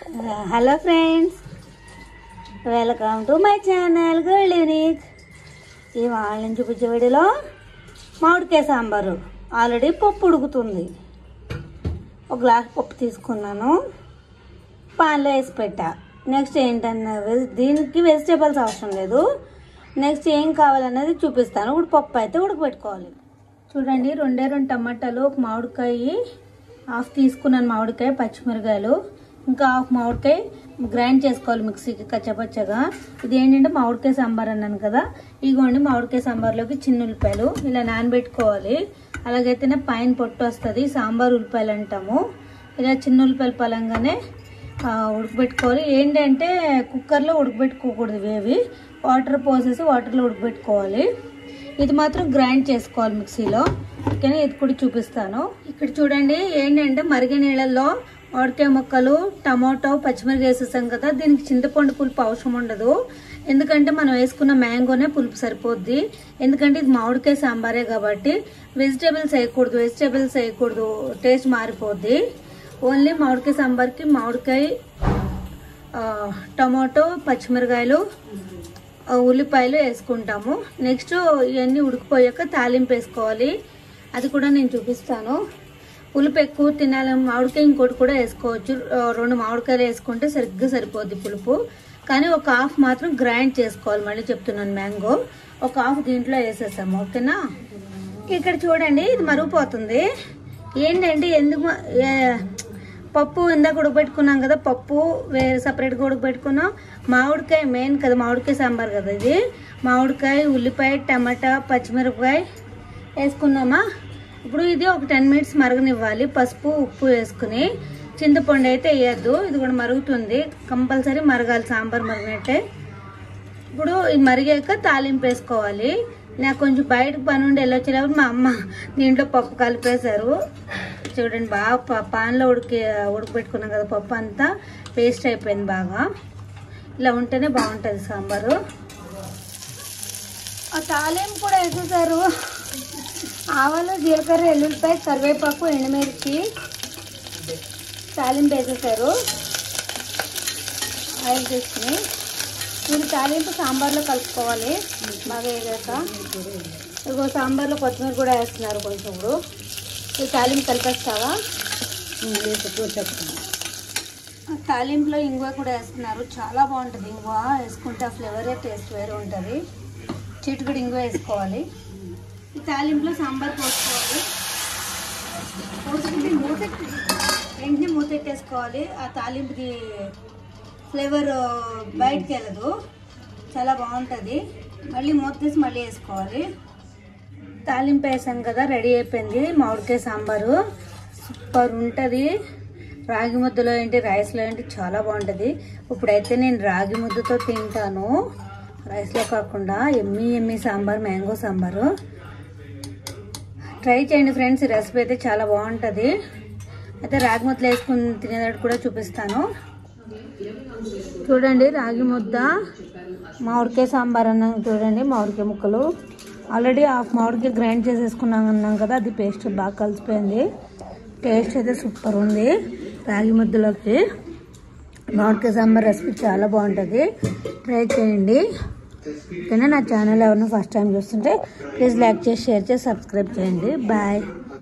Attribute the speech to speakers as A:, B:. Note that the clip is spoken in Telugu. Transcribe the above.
A: Hello friends, welcome to my channel girl unique. ఇవాళ నేను చూపించే వీడియోలో మామిడికాయ సాంబారు. ఆల్రెడీ పప్పు ఉడుకుతుంది. ఒక గ్లాస్ పప్పు తీసుకున్నాను, పాన్లో వేసి పెట్టా. నెక్స్ట్ ఏంటన్నా దీనికి వెజిటేబుల్స్ అవసరం లేదు. నెక్స్ట్ ఏం కావాలన్నది చూపిస్తాను. ఇప్పుడు పప్పు అయితే ఉడకబెట్టుకోవాలి. చూడండి, 2 టమాటాలు, ఒక మామిడికాయ హాఫ్ తీసుకున్నాను, మామిడికాయ, పచ్చిమిరకాయలు, ఇంకా హాఫ్ మామిడికాయ గ్రైండ్ చేసుకోవాలి మిక్సీకి కచ్చపచ్చగా. ఇది ఏంటంటే మామిడికాయ సాంబార్ అన్నాను కదా, ఇగోండి మామిడికాయ సాంబార్లోకి చిన్న ఉల్లిపాయలు ఇలా నానబెట్టుకోవాలి. అలాగైతేనే పైన పొట్టు వస్తుంది, సాంబార్ ఉల్లిపాయలు అంటాము. ఇలా చిన్న ఉల్లిపాయలు పలంగానే ఉడకబెట్టుకోవాలి. ఏంటంటే కుక్కర్లో ఉడకబెట్టుకోకూడదు, ఇవేవి వాటర్ పోసేసి వాటర్లో ఉడకబెట్టుకోవాలి. ఇది మాత్రం గ్రైండ్ చేసుకోవాలి మిక్సీలో. ఓకేనా, ఇది కూడా చూపిస్తాను. ఇక్కడ చూడండి, ఏంటంటే మరిగే నీళ్ళల్లో మామిడికాయ ముక్కలు, టమాటో, పచ్చిమిరపకాయ వేసేసాం కదా. దీనికి చింతపండు పులుపు అవసరం ఉండదు, ఎందుకంటే మనం వేసుకున్న మ్యాంగోనే పులుపు సరిపోద్ది. ఎందుకంటే ఇది మామిడికాయ సాంబారే కాబట్టి వెజిటేబుల్స్ వేయకూడదు, టేస్ట్ మారిపోద్ది. ఓన్లీ మామిడికాయ సాంబార్కి మామిడికాయ, టమాటో, పచ్చిమిరకాయలు, ఉల్లిపాయలు వేసుకుంటాము. నెక్స్ట్ ఇవన్నీ ఉడికిపోయాక తాలింపు వేసుకోవాలి, అది కూడా నేను చూపిస్తాను. పులుపు ఎక్కువ తినాలని మామిడికాయ ఇంకోటి కూడా వేసుకోవచ్చు. 2 మామిడికాయలు వేసుకుంటే సరిగ్గా సరిపోద్ది పులుపు. కానీ ఒక హాఫ్ మాత్రం గ్రైండ్ చేసుకోవాలి. మళ్ళీ చెప్తున్నాను, మ్యాంగో ఒక హాఫ్ దీంట్లో వేసేసాము. ఓకేనా, ఇక్కడ చూడండి, ఇది మరుగుపోతుంది. ఏంటంటే ఎందుకు పప్పు ఇందాక ఉడకబెట్టుకున్నాం కదా, పప్పు వేరే సపరేట్గా ఉడకబెట్టుకున్నాం. మామిడికాయ మెయిన్ కదా, మామిడికాయ సాంబార్ కదా ఇది. మామిడికాయ, ఉల్లిపాయ, టమాటా, పచ్చిమిరపకాయ వేసుకున్నామా. ఇప్పుడు ఇది ఒక 10 మినిట్స్ మరగనివ్వాలి. పసుపు, ఉప్పు వేసుకుని. చింతపండు అయితే వేయద్దు, ఇది కూడా మరుగుతుంది. కంపల్సరీ మరగాలి, సాంబార్ మరిగినట్టే. ఇప్పుడు ఇది మరిగాక తాలింపు వేసుకోవాలి. నాకు కొంచెం బయటకు పని ఉండి వెళ్ళొచ్చేటప్పుడు మా అమ్మ దీంట్లో పప్పు కలిపేశారు. చూడండి, బాగా పాన్లో ఉడకబెట్టుకున్నాం కదా, పప్పు అంతా పేస్ట్ అయిపోయింది బాగా. ఇలా ఉంటేనే బాగుంటుంది సాంబారు. ఆ తాలింపు కూడా వేసేసారు. ఆవాలు, జీలకర్ర, ఎల్లుల్లిపాయ, కరివేపాకు, ఎండుమిర్చి తాలింపు వేసేసారు. ఆయిల్ తీసుకుని దీని తాలింపు సాంబార్లో కలుపుకోవాలి బాగా వేగాక. ఇగో సాంబార్లో కొత్తిమీర కూడా వేస్తున్నారు కొంచెం. ఇప్పుడు ఈ తాలింపు కలిపేస్తావా? తాలింపులో ఇంగువ కూడా వేస్తున్నారు, చాలా బాగుంటుంది. ఇంగువ వేసుకుంటే ఆ ఫ్లేవరే టేస్ట్ వేరే ఉంటుంది. చిటికెడు ఇంగువ వేసుకోవాలి. ఈ తాలింపులో సాంబార్ పోసుకోవాలి. పోసుకుంటే వెంటనే మూతెట్టేసుకోవాలి. ఆ తాలింపుకి ఫ్లేవర్ బయటకు వెళ్ళదు, చాలా బాగుంటుంది. మళ్ళీ మూత తీసి మళ్ళీ వేసుకోవాలి. తాలింపు వేసాం కదా, రెడీ అయిపోయింది మామిడికాయ సాంబారు. సూపర్ ఉంటుంది. రాగి ముద్దలో ఏంటి, రైస్లో ఏంటి, చాలా బాగుంటుంది. ఇప్పుడైతే నేను రాగి ముద్దతో తింటాను, రైస్లో కాకుండా. ఎమ్మీ సాంబార్, మ్యాంగో సాంబారు. ట్రై చేయండి ఫ్రెండ్స్, ఈ రెసిపీ అయితే చాలా బాగుంటుంది. అయితే రాగి ముద్దలు వేసుకుని తినేటట్టు కూడా చూపిస్తాను. చూడండి, రాగి ముద్ద, మామిడికాయ సాంబార్ అన్నాం. చూడండి, మామిడికాయ ముక్కలు ఆల్రెడీ హాఫ్ మామిడికాయ గ్రైండ్ చేసేసుకున్నాం అన్నాం కదా, అది పేస్ట్ బాగా కలిసిపోయింది. టేస్ట్ అయితే సూపర్ ఉంది. రాగి ముద్దలోకి మామిడికాయ సాంబార్ రెసిపీ చాలా బాగుంటుంది, ట్రై చేయండి. ఓకేనా, నా ఛానల్ ఎవరైనా ఫస్ట్ టైం చూస్తుంటే ప్లీజ్ లైక్ చేసి, షేర్ చేసి, సబ్స్క్రైబ్ చేయండి. బాయ్.